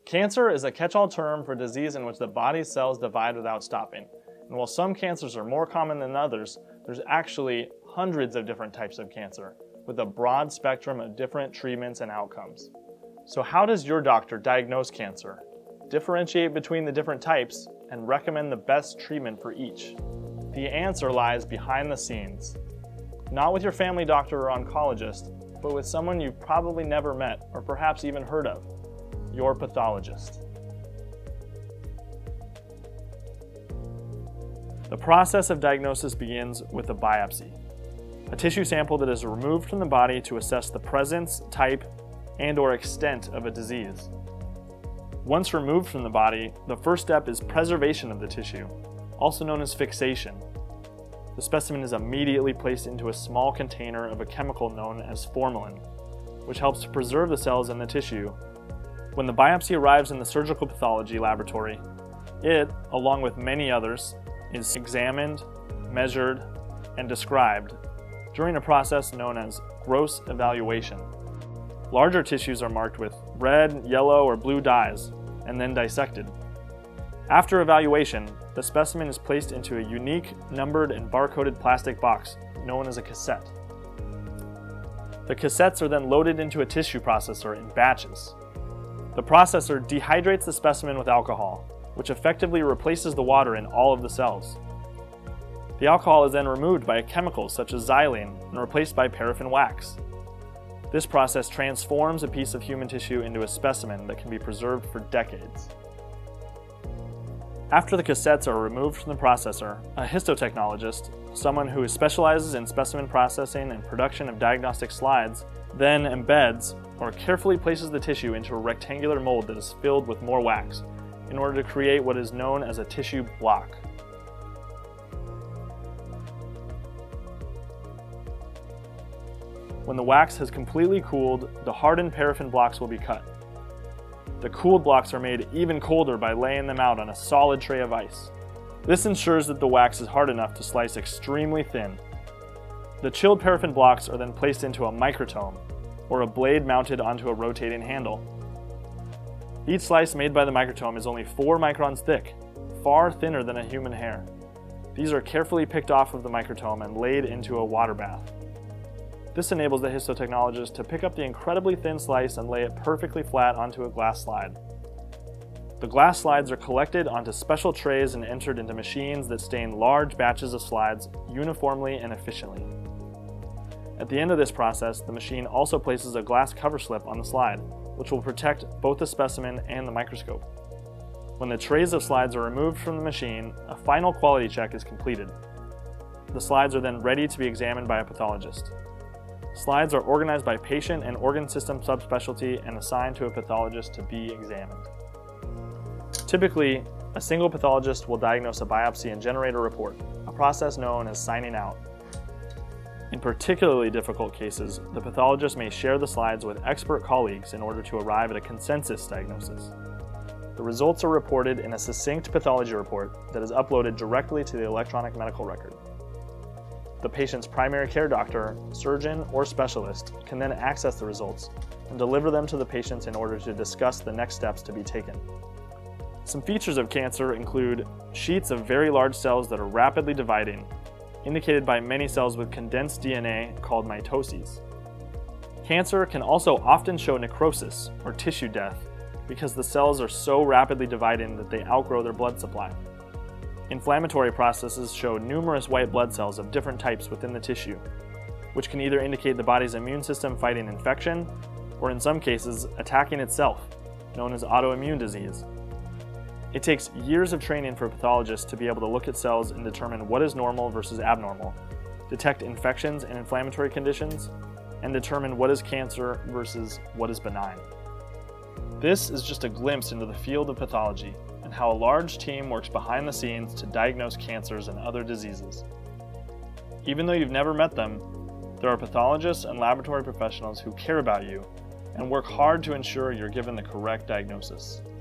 Cancer is a catch-all term for disease in which the body's cells divide without stopping. And while some cancers are more common than others, there's actually hundreds of different types of cancer, with a broad spectrum of different treatments and outcomes. So how does your doctor diagnose cancer, differentiate between the different types, and recommend the best treatment for each? The answer lies behind the scenes. Not with your family doctor or oncologist, but with someone you've probably never met or perhaps even heard of, your pathologist. The process of diagnosis begins with a biopsy, a tissue sample that is removed from the body to assess the presence, type, and/or extent of a disease. Once removed from the body, the first step is preservation of the tissue, also known as fixation. The specimen is immediately placed into a small container of a chemical known as formalin, which helps to preserve the cells in the tissue. When the biopsy arrives in the surgical pathology laboratory, it, along with many others, is examined, measured, and described during a process known as gross evaluation. Larger tissues are marked with red, yellow, or blue dyes, and then dissected. After evaluation, the specimen is placed into a unique, numbered, and barcoded plastic box known as a cassette. The cassettes are then loaded into a tissue processor in batches. The processor dehydrates the specimen with alcohol, which effectively replaces the water in all of the cells. The alcohol is then removed by a chemical such as xylene and replaced by paraffin wax. This process transforms a piece of human tissue into a specimen that can be preserved for decades. After the cassettes are removed from the processor, a histotechnologist, someone who specializes in specimen processing and production of diagnostic slides, then embeds or carefully places the tissue into a rectangular mold that is filled with more wax in order to create what is known as a tissue block. When the wax has completely cooled, the hardened paraffin blocks will be cut. The cooled blocks are made even colder by laying them out on a solid tray of ice. This ensures that the wax is hard enough to slice extremely thin. The chilled paraffin blocks are then placed into a microtome, or a blade mounted onto a rotating handle. Each slice made by the microtome is only 4 microns thick, far thinner than a human hair. These are carefully picked off of the microtome and laid into a water bath. This enables the histotechnologist to pick up the incredibly thin slice and lay it perfectly flat onto a glass slide. The glass slides are collected onto special trays and entered into machines that stain large batches of slides uniformly and efficiently. At the end of this process, the machine also places a glass cover slip on the slide, which will protect both the specimen and the microscope. When the trays of slides are removed from the machine, a final quality check is completed. The slides are then ready to be examined by a pathologist. Slides are organized by patient and organ system subspecialty and assigned to a pathologist to be examined. Typically, a single pathologist will diagnose a biopsy and generate a report, a process known as signing out. In particularly difficult cases, the pathologist may share the slides with expert colleagues in order to arrive at a consensus diagnosis. The results are reported in a succinct pathology report that is uploaded directly to the electronic medical record. The patient's primary care doctor, surgeon, or specialist can then access the results and deliver them to the patients in order to discuss the next steps to be taken. Some features of cancer include sheets of very large cells that are rapidly dividing, indicated by many cells with condensed DNA called mitoses. Cancer can also often show necrosis, or tissue death, because the cells are so rapidly dividing that they outgrow their blood supply. Inflammatory processes show numerous white blood cells of different types within the tissue, which can either indicate the body's immune system fighting infection, or in some cases, attacking itself, known as autoimmune disease. It takes years of training for pathologists to be able to look at cells and determine what is normal versus abnormal, detect infections and inflammatory conditions, and determine what is cancer versus what is benign. This is just a glimpse into the field of pathology and how a large team works behind the scenes to diagnose cancers and other diseases. Even though you've never met them, there are pathologists and laboratory professionals who care about you and work hard to ensure you're given the correct diagnosis.